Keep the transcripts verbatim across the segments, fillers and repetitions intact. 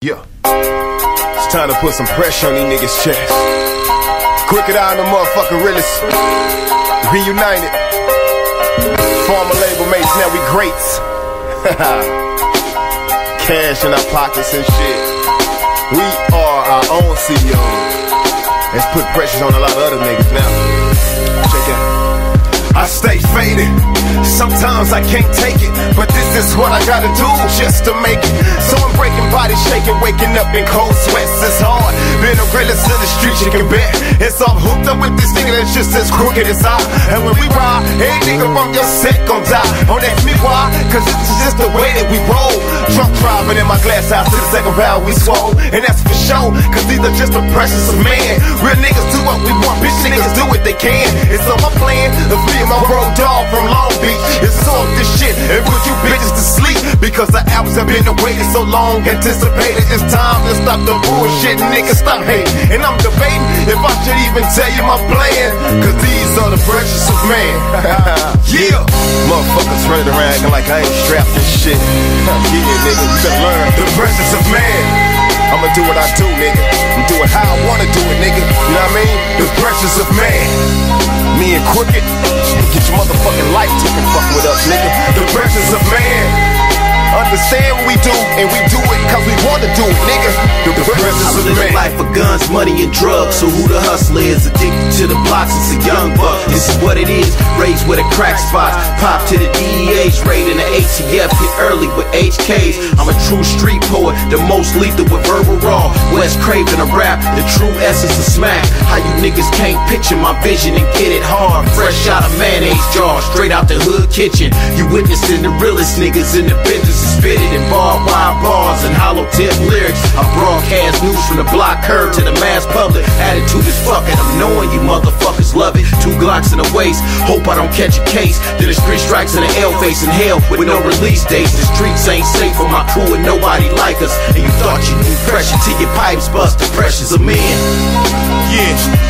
Yeah. It's time to put some pressure on these niggas' chest. Crooked Eye and the motherfucking realest. Reunited. Former label mates, now we greats. Cash in our pockets and shit. We are our own C E Os. Let's put pressures on a lot of other niggas now. Check it out. I stay faded, sometimes I can't take it, but this is what I gotta do just to make it. So I'm breaking bodies, shaking, waking up in cold sweats. It's hard, being a realist in the streets, you can bet. It's all hooked up with this nigga that's just as crooked as I. And when we ride, every nigga from your set gon' die. Don't ask me why, cause this is just the way that we roll. Drunk driving in my glass house to the second round we swole. And that's for sure, cause these are just the pressures of man. Real niggas do what we want, bitch niggas do what they can. And so my plan is me my road dog from Long Beach is off this shit and put you bitches to sleep, because the albums have been awaited so long, anticipated. It's time to stop the bullshit, niggas stop hating. And I'm debating if I should even tell you my plan, cause these are the pressures of man. Yeah, motherfuckers running around acting like I ain't strapped and shit. Yeah, nigga, you better learn the pressures of man. I'ma do what I do, nigga. I'm do it how I wanna do it, nigga. You know what I mean? The pressures of man. Me and Crooked, get your motherfucking life taken fucking with us, nigga. The pressures of man. Understand what we do, and we do it cause we wanna do it, nigga. The pressures of man. Life of guns, money, and drugs. So who the hustler is? Addicted to the blocks, it's a young buck. This is what it is, raised with a crack spots. Pop to the D E A's, raid in the A T F, hit early with H Ks. I'm a true street poet, the most lethal with verbal raw. West Craven a rap, the true essence of smack. How you niggas can't picture my vision and get it hard. Fresh out of mayonnaise jar, straight out the hood kitchen. You witnessing the realest niggas in the business. Spitted in barbed wire bars and hollow tip lyrics. I broadcast news from the block curve to the mass public. Attitude is fucking, I'm knowing you motherfuckers love it. Two Glocks in the waist, hope I don't catch a case. Then the street strikes in the L facing hell with no release dates. The streets ain't safe for my crew and nobody like us. And you thought you knew pressure till your pipes bust. The pressures of men. Yeah.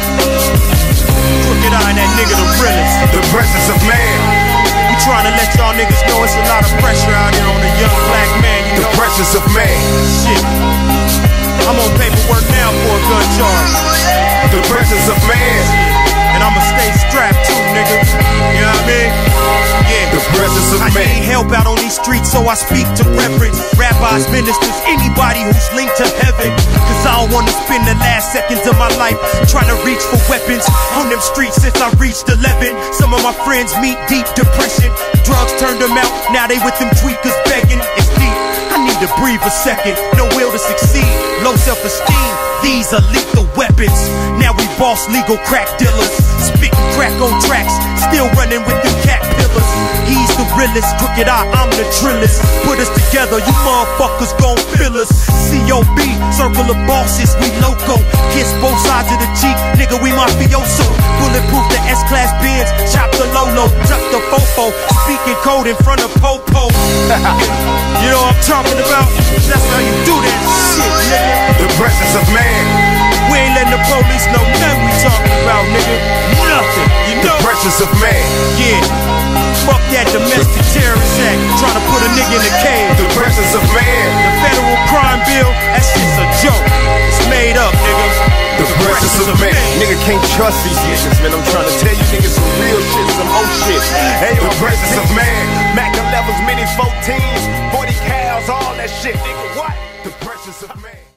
Crooked Eye and that nigga the realest. The pressures of man. We trying to let y'all niggas know it's a lot of pressure out here on a young black man, you know. The pressures of man. Shit. I'm on paperwork now for a gun charge. The pressures of man. And I'ma stay strapped too, nigga. You know what I mean? Yeah. The pressures of I man. need help out on these streets, so I speak to reverends, rabbis, ministers, anybody who's linked to heaven. Cause I don't wanna spend the last seconds of my life trying to reach for weapons on them streets since I reached eleven. Some of my friends meet deep depression. Drugs turned them out, now they with them tweakers begging. It's deep, I need to breathe a second. No will to succeed, low self-esteem. These are lethal weapons. Now we boss legal crack dealers, spitting crack on tracks, still running with them cat pillars. He's the realest, Crooked Eye, I'm the trillest. Put us together, you motherfuckers gon' feel us. C O B, circle of bosses, we loco. Kiss both sides of the cheek, nigga, we mafioso. Bulletproof the S-Class Benz, chop the Lolo, tuck the Fofo. Speaking code in front of Popo. You know what I'm talking about? That's how you do that shit, nigga. The pressures of man. We ain't letting the police know nothing we talking about, nigga. Nothing, you know. The pressures of man. Yeah. Fuck that domestic terrorist act, trying to put a nigga in a cage. The pressures of man. The federal crime bill, that shit's a joke. It's made up, nigga. The pressures of man. Nigga can't trust these niggas, man. I'm trying to tell you niggas some real shit, some old shit. Hey, the pressures of man. Mac elevens, mini fourteens, forty cows, all that shit, nigga. What? The pressures of man.